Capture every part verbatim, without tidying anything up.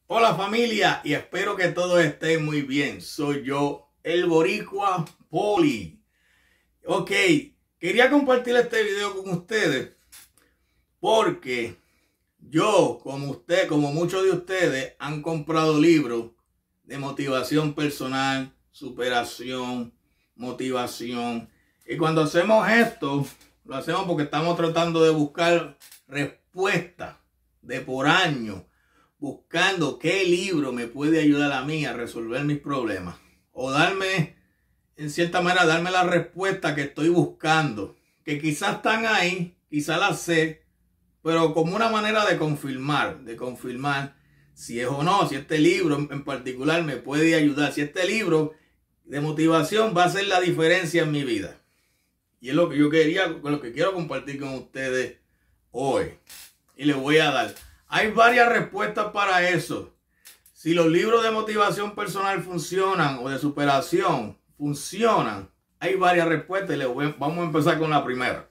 Hola familia, y espero que todos estén muy bien. Soy yo, el Boricua Poli. Ok, quería compartir este video con ustedes porque yo, como usted, como muchos de ustedes, han comprado libros de motivación personal, superación, motivación. Y cuando hacemos esto, lo hacemos porque estamos tratando de buscar respuestas de por año, buscando qué libro me puede ayudar a mí a resolver mis problemas o darme, en cierta manera, darme la respuesta que estoy buscando, que quizás están ahí, quizás las sé, pero como una manera de confirmar, de confirmar si es o no, si este libro en particular me puede ayudar, si este libro de motivación va a hacer la diferencia en mi vida. Y es lo que yo quería, lo que quiero compartir con ustedes hoy. Y les voy a dar. Hay varias respuestas para eso. Si los libros de motivación personal funcionan o de superación funcionan, hay varias respuestas y les voy, vamos a empezar con la primera.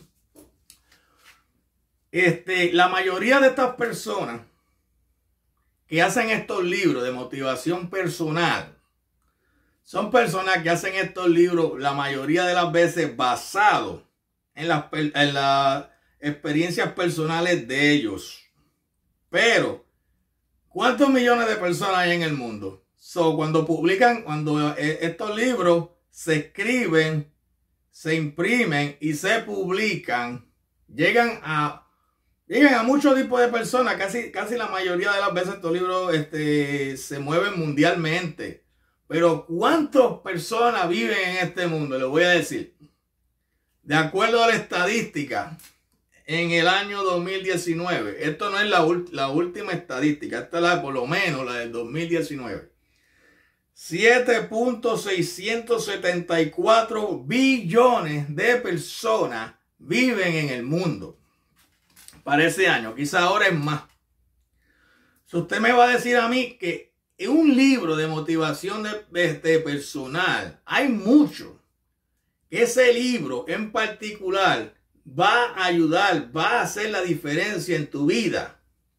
Este, la mayoría de estas personas que hacen estos libros de motivación personal son personas que hacen estos libros la mayoría de las veces basados en las, en las experiencias personales de ellos. Pero, ¿cuántos millones de personas hay en el mundo? So, cuando publican, cuando eh, estos libros se escriben, se imprimen y se publican, llegan a, llegan a muchos tipos de personas. Casi, casi la mayoría de las veces estos libros este, se mueven mundialmente. Pero, ¿cuántas personas viven en este mundo? Les voy a decir. De acuerdo a la estadística, en el año dos mil diecinueve, esto no es la, la última estadística, esta es la, por lo menos la del dos mil diecinueve, siete punto seiscientos setenta y cuatro billones de personas viven en el mundo para ese año, quizá ahora es más. Si usted me va a decir a mí que en un libro de motivación de, de, de personal hay mucho, que ese libro en particular va a ayudar, va a hacer la diferencia en tu vida.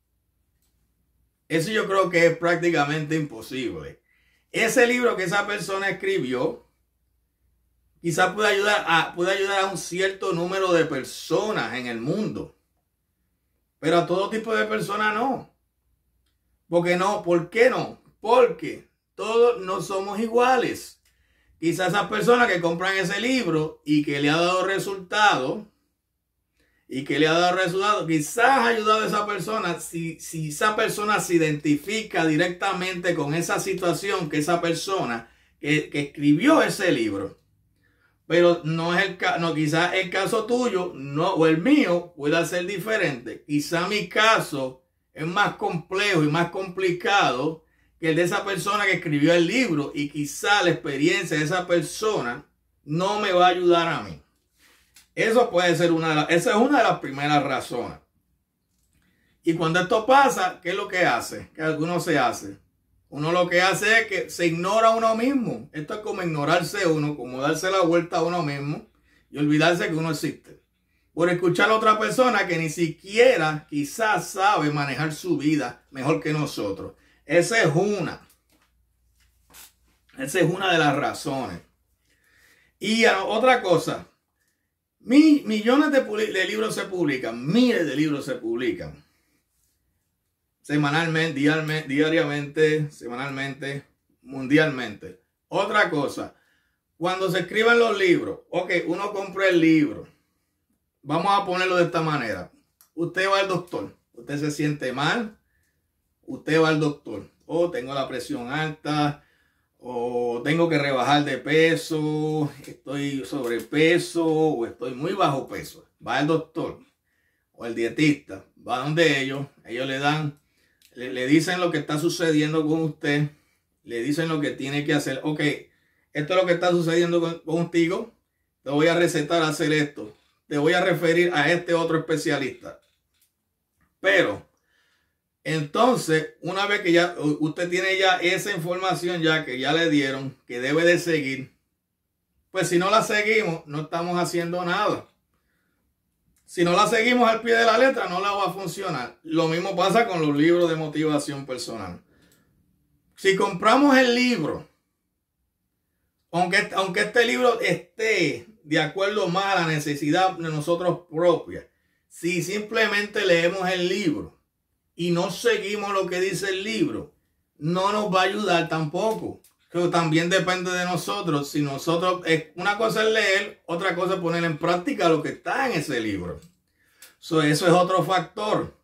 Eso yo creo que es prácticamente imposible. Ese libro que esa persona escribió, quizás puede ayudar a, puede ayudar a un cierto número de personas en el mundo. Pero a todo tipo de personas no. ¿Por qué no? ¿Por qué no? Porque todos no somos iguales. Quizás esas personas que compran ese libro y que le ha dado resultado, y que le ha dado resultado, quizás ha ayudado a esa persona, si, si esa persona se identifica directamente con esa situación que esa persona que, que escribió ese libro. Pero no es el caso, no, quizás el caso tuyo no, o el mío pueda ser diferente. Quizás mi caso es más complejo y más complicado que el de esa persona que escribió el libro, y quizás la experiencia de esa persona no me va a ayudar a mí. Eso puede ser una de las, esa es una de las primeras razones. Y cuando esto pasa, ¿qué es lo que hace? Que alguno se hace. Uno lo que hace es que se ignora a uno mismo. Esto es como ignorarse uno, como darse la vuelta a uno mismo y olvidarse que uno existe. Por escuchar a otra persona que ni siquiera quizás sabe manejar su vida mejor que nosotros. Esa es una. Esa es una de las razones. Y otra cosa. Mi, millones de, de libros se publican, miles de libros se publican semanalmente, diariamente, diariamente, semanalmente, mundialmente. Otra cosa, cuando se escriben los libros, ok, uno compra el libro. Vamos a ponerlo de esta manera. Usted va al doctor, usted se siente mal, usted va al doctor. Oh, tengo la presión alta, o tengo que rebajar de peso, estoy sobrepeso o estoy muy bajo peso. Va al doctor o el dietista, va donde ellos, ellos le dan, le, le dicen lo que está sucediendo con usted, le dicen lo que tiene que hacer. Ok, esto es lo que está sucediendo con, contigo, te voy a recetar a hacer esto, te voy a referir a este otro especialista. Pero entonces, una vez que ya usted tiene ya esa información ya que ya le dieron, que debe de seguir, pues si no la seguimos, no estamos haciendo nada. Si no la seguimos al pie de la letra, no la va a funcionar. Lo mismo pasa con los libros de motivación personal. Si compramos el libro, aunque, aunque este libro esté de acuerdo más a la necesidad de nosotros propias, si simplemente leemos el libro y no seguimos lo que dice el libro, no nos va a ayudar tampoco. Pero también depende de nosotros. Si nosotros, una cosa es leer, otra cosa es poner en práctica lo que está en ese libro. So, eso es otro factor.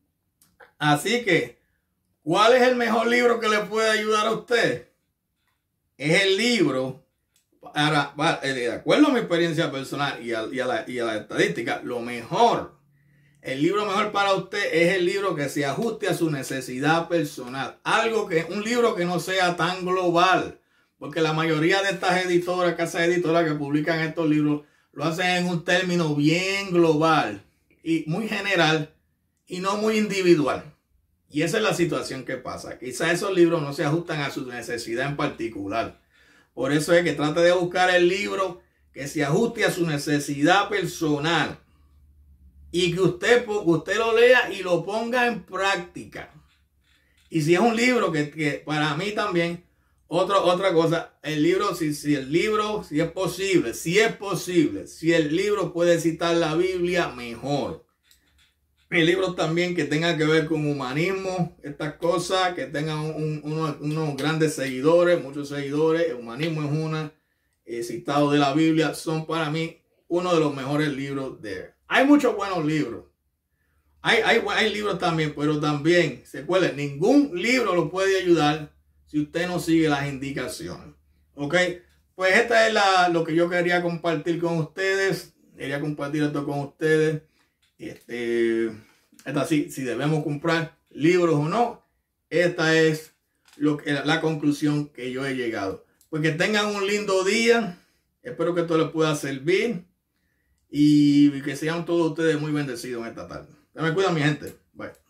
Así que, ¿cuál es el mejor libro que le puede ayudar a usted? Es el libro, ahora, de acuerdo a mi experiencia personal y a, y a, la, y a la estadística, lo mejor, el libro mejor para usted es el libro que se ajuste a su necesidad personal. Algo que, un libro que no sea tan global, porque la mayoría de estas editoras, casas editoras que publican estos libros, lo hacen en un término bien global y muy general y no muy individual. Y esa es la situación que pasa. Quizás esos libros no se ajustan a su necesidad en particular. Por eso es que trate de buscar el libro que se ajuste a su necesidad personal. Y que usted, usted lo lea y lo ponga en práctica. Y si es un libro que, que para mí también, otro, otra cosa, el libro, si, si el libro, si es posible, si es posible, si el libro puede citar la Biblia, mejor. El libro también que tenga que ver con humanismo, estas cosas, que tengan un, unos, unos grandes seguidores, muchos seguidores. El humanismo es una, eh, citado de la Biblia, son para mí uno de los mejores libros de... Hay muchos buenos libros. Hay, hay, hay libros también, pero también, se acuerden, ningún libro lo puede ayudar si usted no sigue las indicaciones. ¿Ok? Pues esta es la, lo que yo quería compartir con ustedes. Quería compartir esto con ustedes. Este, esta sí, si debemos comprar libros o no. Esta es lo que, la conclusión que yo he llegado. Pues que tengan un lindo día. Espero que esto les pueda servir. Y que sean todos ustedes muy bendecidos en esta tarde. Se me cuidan, mi gente. Bye.